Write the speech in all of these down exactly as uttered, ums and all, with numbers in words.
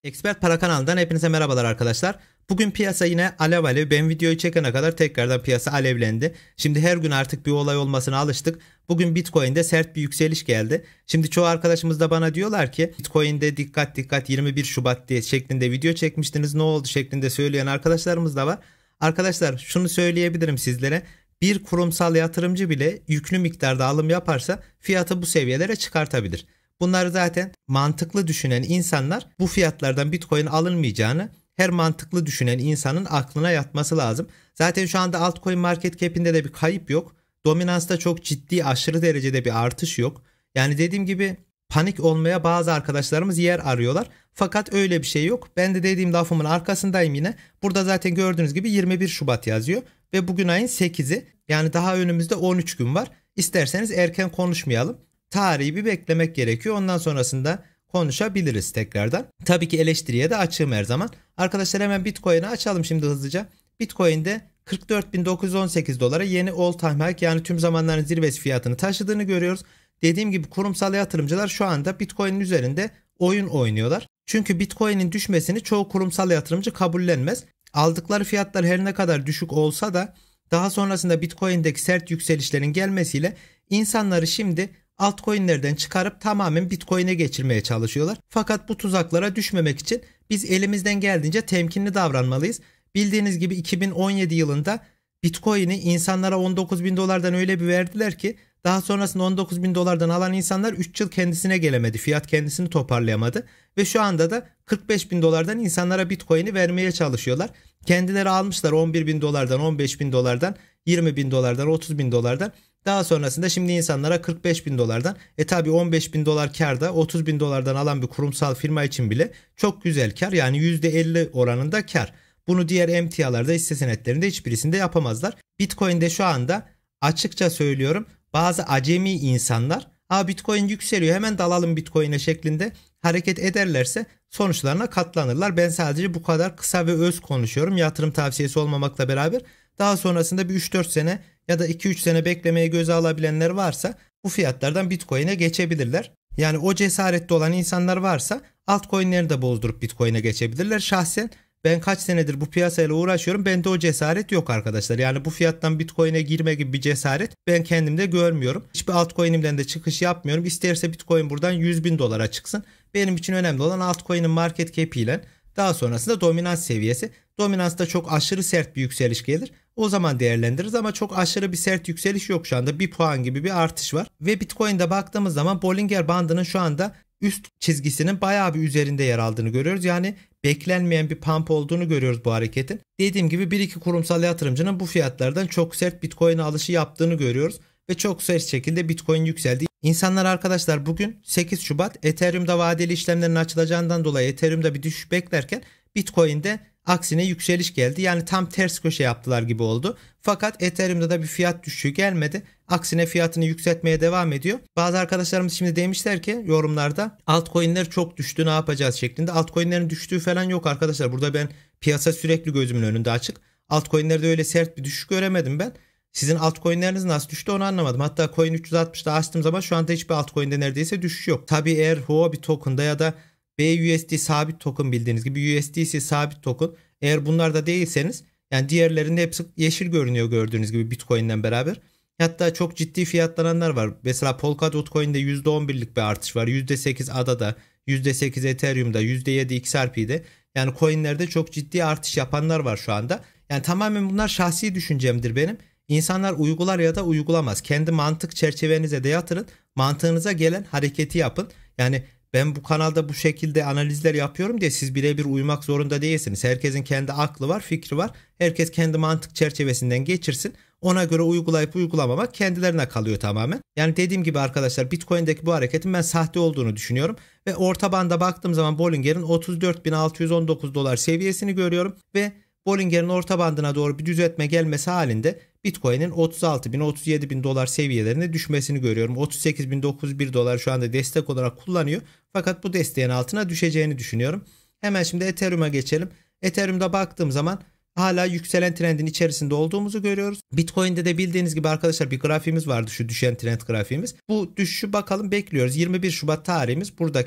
Expert Para kanalından hepinize merhabalar arkadaşlar. Bugün piyasa yine alev alev. Ben videoyu çekene kadar tekrardan piyasa alevlendi. Şimdi her gün artık bir olay olmasına alıştık. Bugün Bitcoin'de sert bir yükseliş geldi. Şimdi çoğu arkadaşımız da bana diyorlar ki Bitcoin'de dikkat dikkat yirmi bir Şubat diye şeklinde video çekmiştiniz. Ne oldu şeklinde söyleyen arkadaşlarımız da var. Arkadaşlar şunu söyleyebilirim sizlere. Bir kurumsal yatırımcı bile yüklü miktarda alım yaparsa fiyatı bu seviyelere çıkartabilir. Bunları zaten mantıklı düşünen insanlar bu fiyatlardan Bitcoin alınmayacağını her mantıklı düşünen insanın aklına yatması lazım. Zaten şu anda altcoin market cap'inde de bir kayıp yok. Dominansta çok ciddi aşırı derecede bir artış yok. Yani dediğim gibi panik olmaya bazı arkadaşlarımız yer arıyorlar. Fakat öyle bir şey yok. Ben de dediğim lafımın arkasındayım yine. Burada zaten gördüğünüz gibi yirmi bir Şubat yazıyor. Ve bugün ayın sekizi. Yani daha önümüzde on üç gün var. İsterseniz erken konuşmayalım. Tarihi bir beklemek gerekiyor. Ondan sonrasında konuşabiliriz tekrardan. Tabii ki eleştiriye de açığım her zaman. Arkadaşlar hemen Bitcoin'i açalım şimdi hızlıca. Bitcoin'de kırk dört bin dokuz yüz on sekiz dolara yeni all time high yani tüm zamanların zirvesi fiyatını taşıdığını görüyoruz. Dediğim gibi kurumsal yatırımcılar şu anda Bitcoin'in üzerinde oyun oynuyorlar. Çünkü Bitcoin'in düşmesini çoğu kurumsal yatırımcı kabullenmez. Aldıkları fiyatlar her ne kadar düşük olsa da daha sonrasında Bitcoin'deki sert yükselişlerin gelmesiyle insanları şimdi altcoin'lerden çıkarıp tamamen Bitcoin'e geçirmeye çalışıyorlar. Fakat bu tuzaklara düşmemek için biz elimizden geldiğince temkinli davranmalıyız. Bildiğiniz gibi iki bin on yedi yılında Bitcoin'i insanlara on dokuz bin dolardan öyle bir verdiler ki daha sonrasında on dokuz bin dolardan alan insanlar üç yıl kendisine gelemedi. Fiyat kendisini toparlayamadı. Ve şu anda da kırk beş bin dolardan insanlara Bitcoin'i vermeye çalışıyorlar. Kendileri almışlar on bir bin dolardan, on beş bin dolardan, yirmi bin dolardan, otuz bin dolardan. Daha sonrasında şimdi insanlara kırk beş bin dolardan e tabi on beş bin dolar karda otuz bin dolardan alan bir kurumsal firma için bile çok güzel kar, yani yüzde elli oranında kar. Bunu diğer emtialarda, hisse senetlerinde hiçbirisinde yapamazlar. Bitcoin'de şu anda açıkça söylüyorum bazı acemi insanlar ha Bitcoin yükseliyor hemen dalalım Bitcoin'e şeklinde hareket ederlerse sonuçlarına katlanırlar. Ben sadece bu kadar kısa ve öz konuşuyorum, yatırım tavsiyesi olmamakla beraber. Daha sonrasında bir üç dört sene ya da iki üç sene beklemeye göze alabilenler varsa bu fiyatlardan Bitcoin'e geçebilirler. Yani o cesaretli olan insanlar varsa altcoin'leri de bozdurup Bitcoin'e geçebilirler. Şahsen ben kaç senedir bu piyasayla uğraşıyorum. Bende o cesaret yok arkadaşlar. Yani bu fiyattan Bitcoin'e girme gibi bir cesaret ben kendimde görmüyorum. Hiçbir altcoin'imden de çıkış yapmıyorum. İsterse Bitcoin buradan yüz bin dolara çıksın. Benim için önemli olan altcoin'in market cap ile daha sonrasında dominans seviyesi. Dominansta çok aşırı sert bir yükseliş gelir. O zaman değerlendiririz ama çok aşırı bir sert yükseliş yok şu anda. Bir puan gibi bir artış var. Ve Bitcoin'de baktığımız zaman Bollinger Bandı'nın şu anda üst çizgisinin bayağı bir üzerinde yer aldığını görüyoruz. Yani beklenmeyen bir pump olduğunu görüyoruz bu hareketin. Dediğim gibi bir iki kurumsal yatırımcının bu fiyatlardan çok sert Bitcoin'e alışı yaptığını görüyoruz. Ve çok sert şekilde Bitcoin yükseldi. İnsanlar arkadaşlar bugün sekiz Şubat Ethereum'da vadeli işlemlerin açılacağından dolayı Ethereum'da bir düşüş beklerken Bitcoin'de aksine yükseliş geldi. Yani tam ters köşe yaptılar gibi oldu. Fakat Ethereum'da da bir fiyat düşüşü gelmedi. Aksine fiyatını yükseltmeye devam ediyor. Bazı arkadaşlarımız şimdi demişler ki yorumlarda altcoin'ler çok düştü ne yapacağız şeklinde. Altcoin'lerin düştüğü falan yok arkadaşlar. Burada ben piyasa sürekli gözümün önünde açık. Altcoin'lerde öyle sert bir düşüş göremedim ben. Sizin altcoin'leriniz nasıl düştü onu anlamadım. Hatta Coin üç yüz altmışta açtığım zaman şu anda hiçbir altcoin'de neredeyse düşüş yok. Tabii eğer Huobi token'da ya da B U S D sabit token, bildiğiniz gibi U S D C sabit token, eğer bunlarda değilseniz yani diğerlerinin hepsi yeşil görünüyor gördüğünüz gibi Bitcoin'den beraber. Hatta çok ciddi fiyatlananlar var. Mesela Polkadot Coin'de yüzde on birlik bir artış var. yüzde sekiz A D A'da, yüzde sekiz Ethereum'da, yüzde yedi X R P'de. Yani coin'lerde çok ciddi artış yapanlar var şu anda. Yani tamamen bunlar şahsi düşüncemdir benim. İnsanlar uygular ya da uygulamaz. Kendi mantık çerçevenize de yatırın. Mantığınıza gelen hareketi yapın. Yani ben bu kanalda bu şekilde analizler yapıyorum diye siz birebir uymak zorunda değilsiniz. Herkesin kendi aklı var, fikri var. Herkes kendi mantık çerçevesinden geçirsin. Ona göre uygulayıp uygulamamak kendilerine kalıyor tamamen. Yani dediğim gibi arkadaşlar Bitcoin'deki bu hareketin ben sahte olduğunu düşünüyorum. Ve orta banda baktığım zaman Bollinger'in otuz dört bin altı yüz on dokuz dolar seviyesini görüyorum. Ve Bollinger'in orta bandına doğru bir düzeltme gelmesi halinde Bitcoin'in otuz altı bin otuz yedi bin dolar seviyelerine düşmesini görüyorum. otuz sekiz bin dokuz yüz bir dolar şu anda destek olarak kullanıyor. Fakat bu desteğin altına düşeceğini düşünüyorum. Hemen şimdi Ethereum'a geçelim. Ethereum'da baktığım zaman hala yükselen trendin içerisinde olduğumuzu görüyoruz. Bitcoin'de de bildiğiniz gibi arkadaşlar bir grafiğimiz vardı, şu düşen trend grafiğimiz. Bu düşüşü bakalım bekliyoruz. yirmi bir Şubat tarihimiz buradaki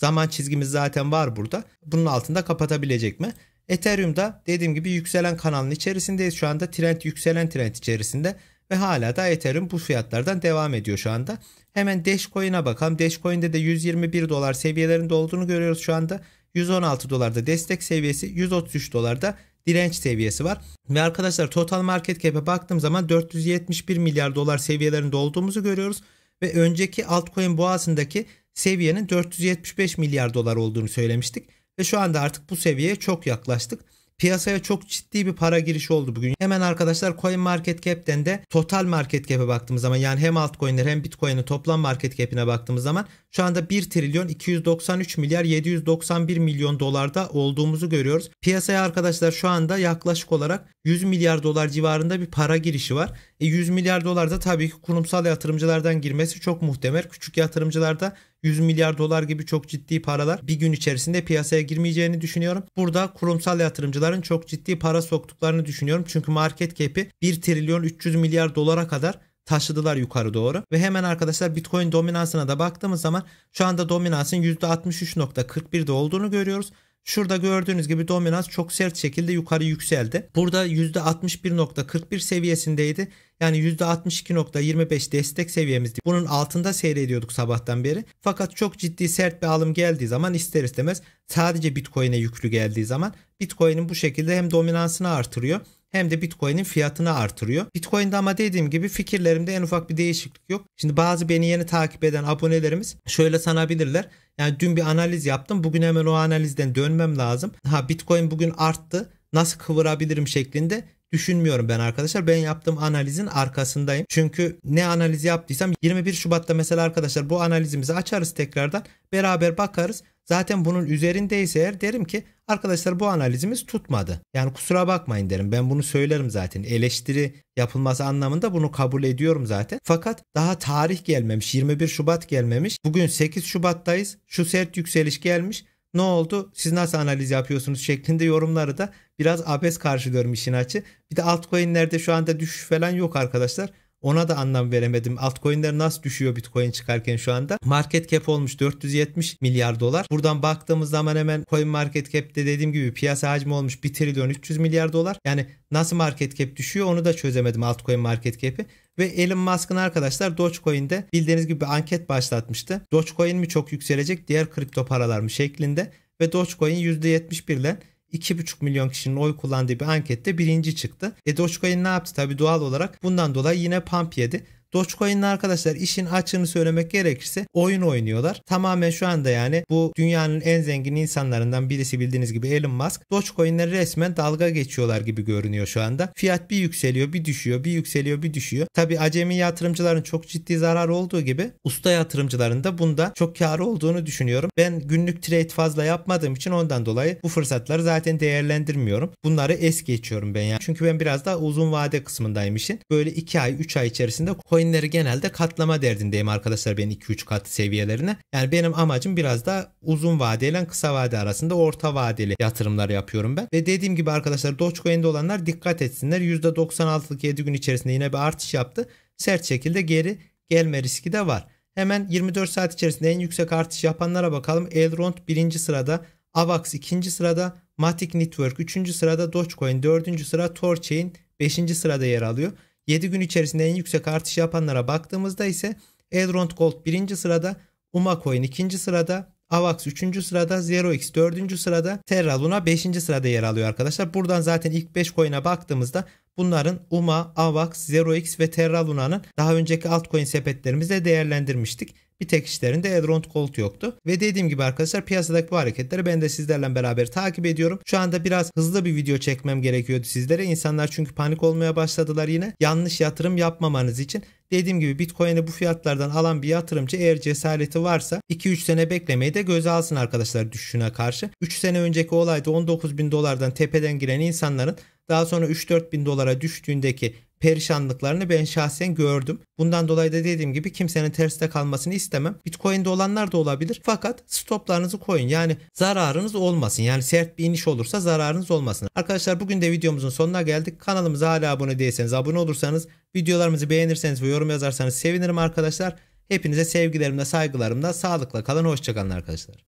Zaman çizgimiz zaten var burada. Bunun altında kapatabilecek mi? Ethereum'da dediğim gibi yükselen kanalın içerisindeyiz şu anda. Trend yükselen trend içerisinde ve hala da Ethereum bu fiyatlardan devam ediyor şu anda. Hemen Dashcoin'e bakalım. Dashcoin'de de yüz yirmi bir dolar seviyelerinde olduğunu görüyoruz şu anda. yüz on altı dolarda destek seviyesi, yüz otuz üç dolarda direnç seviyesi var. Ve arkadaşlar total market cap'e baktığım zaman dört yüz yetmiş bir milyar dolar seviyelerinde olduğumuzu görüyoruz. Ve önceki altcoin boğasındaki seviyenin dört yüz yetmiş beş milyar dolar olduğunu söylemiştik. Ve şu anda artık bu seviyeye çok yaklaştık. Piyasaya çok ciddi bir para girişi oldu bugün. Hemen arkadaşlar CoinMarketCap'ten de total market cap'e baktığımız zaman, yani hem altcoin'ler hem Bitcoin'in toplam market cap'ine baktığımız zaman şu anda bir trilyon iki yüz doksan üç milyar yedi yüz doksan bir milyon dolarda olduğumuzu görüyoruz. Piyasaya arkadaşlar şu anda yaklaşık olarak yüz milyar dolar civarında bir para girişi var. E yüz milyar dolar da tabii ki kurumsal yatırımcılardan girmesi çok muhtemel. Küçük yatırımcılarda yüz milyar dolar gibi çok ciddi paralar bir gün içerisinde piyasaya girmeyeceğini düşünüyorum. Burada kurumsal yatırımcıların çok ciddi para soktuklarını düşünüyorum. Çünkü market cap'i bir trilyon üç yüz milyar dolara kadar taşıdılar yukarı doğru. Ve hemen arkadaşlar Bitcoin dominansına da baktığımız zaman şu anda dominansın yüzde altmış üç nokta kırk bir'de olduğunu görüyoruz. Şurada gördüğünüz gibi dominans çok sert şekilde yukarı yükseldi. Burada yüzde altmış bir nokta kırk bir seviyesindeydi. Yani yüzde altmış iki nokta yirmi beş destek seviyemizdi. Bunun altında seyrediyorduk sabahtan beri. Fakat çok ciddi sert bir alım geldiği zaman ister istemez sadece Bitcoin'e yüklü geldiği zaman Bitcoin'in bu şekilde hem dominansını artırıyor hem de Bitcoin'in fiyatını artırıyor. Bitcoin'de ama dediğim gibi fikirlerimde en ufak bir değişiklik yok. Şimdi bazı beni yeni takip eden abonelerimiz şöyle sanabilirler. Yani dün bir analiz yaptım. Bugün hemen o analizden dönmem lazım. Ha, Bitcoin bugün arttı. Nasıl kıvırabilirim şeklinde düşünmüyorum ben arkadaşlar. Ben yaptığım analizin arkasındayım. Çünkü ne analiz yaptıysam yirmi bir Şubat'ta mesela arkadaşlar bu analizimizi açarız tekrardan. Beraber bakarız. Zaten bunun üzerindeyse eğer derim ki arkadaşlar bu analizimiz tutmadı. Yani kusura bakmayın derim. Ben bunu söylerim zaten. Eleştiri yapılması anlamında bunu kabul ediyorum zaten. Fakat daha tarih gelmemiş. yirmi bir Şubat gelmemiş. Bugün sekiz Şubat'tayız. Şu sert yükseliş gelmiş. Ne oldu? Siz nasıl analiz yapıyorsunuz şeklinde yorumları da biraz abes karşılıyorum işin açı. Bir de altcoin'lerde şu anda düşüş falan yok arkadaşlar. Ona da anlam veremedim. Altcoin'ler nasıl düşüyor Bitcoin çıkarken şu anda? Market cap olmuş dört yüz yetmiş milyar dolar. Buradan baktığımız zaman hemen CoinMarketCap'te dediğim gibi piyasa hacmi olmuş bir trilyon üç yüz milyar dolar. Yani nasıl market cap düşüyor onu da çözemedim altcoin market cap'i. Ve Elon Musk'ın arkadaşlar Dogecoin'de bildiğiniz gibi bir anket başlatmıştı. Dogecoin mi çok yükselecek, diğer kripto paralar mı şeklinde. Ve Dogecoin yüzde yetmiş bir ile iki buçuk milyon kişinin oy kullandığı bir ankette birinci çıktı. E Dogecoin ne yaptı? Tabii doğal olarak bundan dolayı yine pump yedi. Dogecoin'le arkadaşlar işin açığını söylemek gerekirse oyun oynuyorlar. Tamamen şu anda yani bu dünyanın en zengin insanlarından birisi bildiğiniz gibi Elon Musk. Dogecoin'le resmen dalga geçiyorlar gibi görünüyor şu anda. Fiyat bir yükseliyor bir düşüyor, bir yükseliyor bir düşüyor. Tabi acemi yatırımcıların çok ciddi zarar olduğu gibi usta yatırımcıların da bunda çok kârı olduğunu düşünüyorum. Ben günlük trade fazla yapmadığım için ondan dolayı bu fırsatları zaten değerlendirmiyorum. Bunları es geçiyorum ben yani. Çünkü ben biraz daha uzun vade kısmındayım işin. Böyle iki ay üç ay içerisinde coinleri genelde katlama derdindeyim arkadaşlar ben iki üç kat seviyelerine. Yani benim amacım biraz da uzun vadeyle kısa vade arasında orta vadeli yatırımlar yapıyorum ben. Ve dediğim gibi arkadaşlar Dogecoin'de olanlar dikkat etsinler. yüzde doksan altılık yedi gün içerisinde yine bir artış yaptı. Sert şekilde geri gelme riski de var. Hemen yirmi dört saat içerisinde en yüksek artış yapanlara bakalım. Elrond birinci sırada, Avax ikinci sırada, Matic Network üçüncü sırada, Dogecoin dördüncü sıra, Thorchain beşinci sırada yer alıyor. yedi gün içerisinde en yüksek artış yapanlara baktığımızda ise Elrond Gold birinci sırada, Umacoin ikinci sırada, Avax üçüncü sırada, ZeroX dördüncü sırada, Terra Luna beşinci sırada yer alıyor arkadaşlar. Buradan zaten ilk beş coin'e baktığımızda bunların Uma, Avax, ZeroX ve Terra Luna'nın daha önceki altcoin sepetlerimizde değerlendirmiştik. Bir tek işlerinde Elrond Gold yoktu. Ve dediğim gibi arkadaşlar piyasadaki bu hareketleri ben de sizlerle beraber takip ediyorum. Şu anda biraz hızlı bir video çekmem gerekiyordu sizlere. İnsanlar çünkü panik olmaya başladılar yine. Yanlış yatırım yapmamanız için. Dediğim gibi Bitcoin'i bu fiyatlardan alan bir yatırımcı eğer cesareti varsa iki üç sene beklemeyi de göze alsın arkadaşlar düşüşüne karşı. üç sene önceki olayda on dokuz bin dolardan tepeden giren insanların daha sonra üç dört bin dolara düştüğündeki perişanlıklarını ben şahsen gördüm. Bundan dolayı da dediğim gibi kimsenin terste kalmasını istemem. Bitcoin'de olanlar da olabilir. Fakat stoplarınızı koyun. Yani zararınız olmasın. Yani sert bir iniş olursa zararınız olmasın. Arkadaşlar bugün de videomuzun sonuna geldik. Kanalımıza hala abone değilseniz abone olursanız, videolarımızı beğenirseniz ve yorum yazarsanız sevinirim arkadaşlar. Hepinize sevgilerimle, saygılarımla, sağlıkla kalın. Hoşçakalın arkadaşlar.